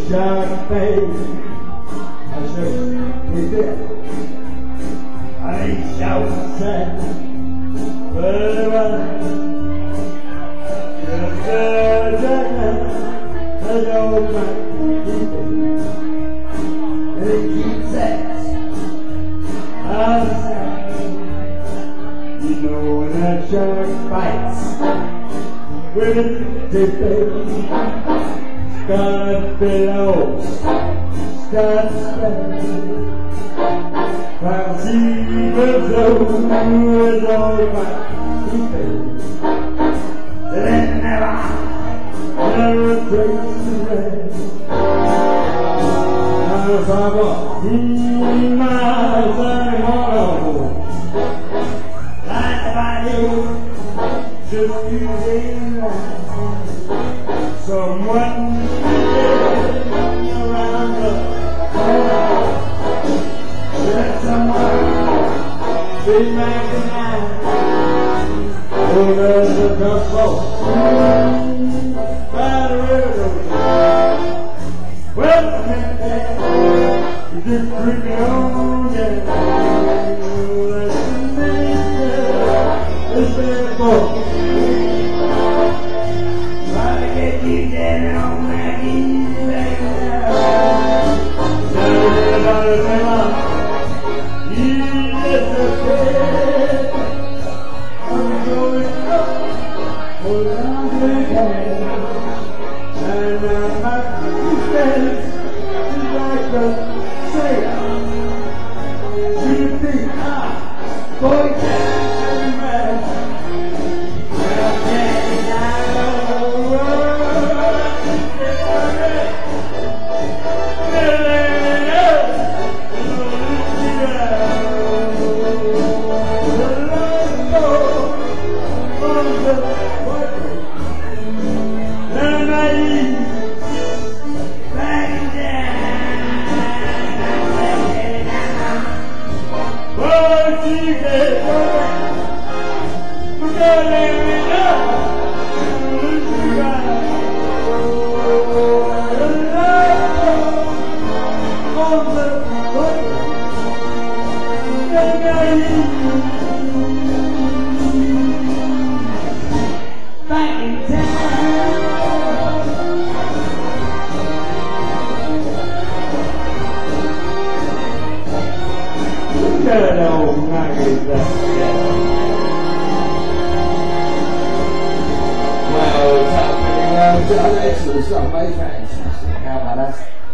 shark face. I should be there. I ain't shouting sad, but I don't mind keeping. And it keeps that. I'm sad. You know when that shark bites, with it baby, start below, start spreading. I'll see the flow with all my keeping. Then never breaks the red. As I walk in my tomorrow, like the body just using someone around the corner. Let someone be recognized. Oh, there's a gospel by the river. Well, you just bring me on, yeah. Let's make this bad boy. Try to get you down on my knees right now. Now everybody say, Mom, he's a bed. I'm going up for another day. And my face is like a sailor. You think I'm going down right? Well, Daddy, I don't Well, it's happening. Excellent stuff, mate. Fantastic. How about that?